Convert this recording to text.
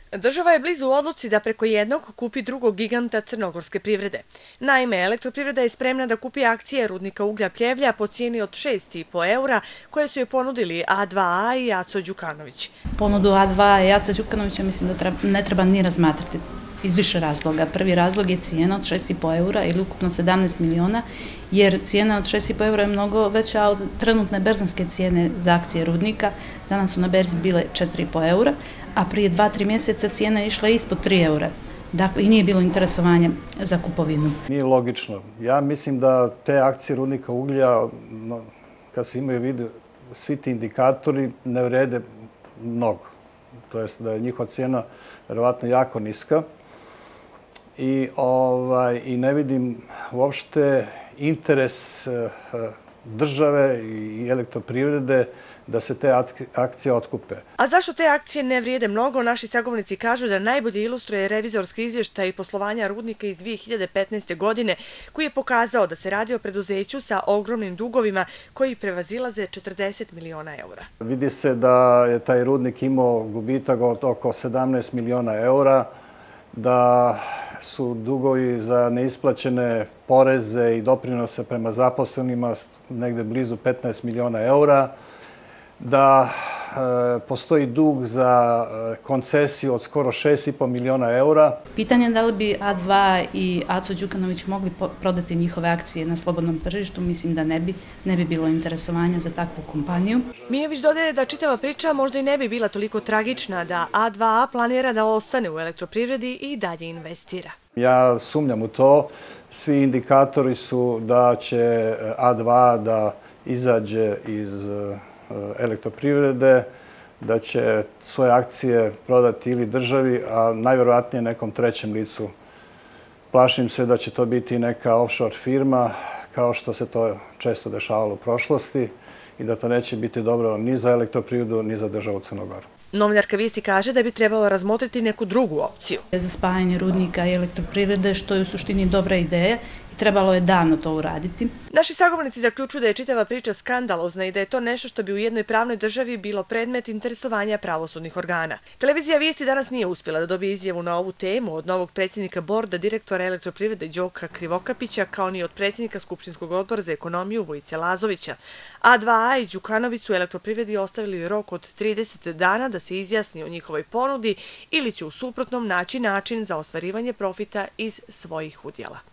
Država je blizu odluci da preko jednog kupi drugog giganta crnogorske privrede. Naime, Elektroprivreda je spremna da kupi akcije rudnika uglja Pljevlja po cijeni od 6,5 eura koje su je ponudili A2A i Aco Đukanović. Ponudu A2A i Aca Đukanovića mislim da ne treba ni razmatrati iz više razloga. Prvi razlog je cijena od 6,5 eura ili ukupno 17 miliona, jer cijena od 6,5 eura je mnogo veća od trenutne berzanske cijene za akcije rudnika. Danas su na berzi bile 4,5 eura, a prije 2-3 mjeseca cijena je išla ispod 3 eura. Dakle, i nije bilo interesovanja za kupovinu. Nije logično. Ja mislim da te akcije rudnika uglja, kad se imaju vidu svi ti indikatori, ne vrede mnogo. To jest da je njihova cijena verovatno jako niska. I ne vidim uopšte interes države i Elektroprivrede da se te akcije otkupe. A zašto te akcije ne vrijede mnogo? Naši sagovornici kažu da najbolje ilustruje revizorski izvještaj poslovanja rudnika iz 2015. godine, koji je pokazao da se radi o preduzeću sa ogromnim dugovima koji prevazilaze 40 miliona eura. Vidi se da je taj rudnik imao gubitak od oko 17 miliona eura, da su dugovi za neisplaćene poreze i doprinose prema zaposlenima negde blizu 15 miliona eura, da postoji dug za koncesiju od skoro 6,5 miliona eura. Pitanje je da li bi A2 i Aco Đukanović mogli prodati njihove akcije na slobodnom tržištu, mislim da ne bi bilo interesovanja za takvu kompaniju. Mijević dodaje da čitava priča možda i ne bi bila toliko tragična, da A2A planira da ostane u Elektroprivredi i dalje investira. Ja sumnjam u to. Svi indikatori su da će A2 da izađe iz Elektroprivrede, da će svoje akcije prodati ili državi, a najvjerojatnije nekom trećem licu. Plašim se da će to biti neka offshore firma, kao što se to često dešavalo u prošlosti, i da to neće biti dobro ni za Elektroprivredu, ni za državu Crnu Goru. Novinarka Vijesti kaže da bi trebalo razmotriti neku drugu opciju. Za spajanje rudnika i Elektroprivrede, što je u suštini dobra ideja, trebalo je davno to uraditi. Naši sagovornici zaključuju da je čitava priča skandalozna i da je to nešto što bi u jednoj pravnoj državi bilo predmet interesovanja pravosudnih organa. Televizija Vijesti danas nije uspjela da dobije izjavu na ovu temu od novog predsjednika borda direktora Elektroprivrede Đoka Krivokapića, kao ni od predsjednika Skupštinskog odbora za ekonomiju Vojice Lazovića. A2A i Đukanović su Elektroprivredi ostavili rok od 30 dana da se izjasni o njihovoj ponudi ili će u suprotnom naći način za ostvarivanje profita iz svojih udjela.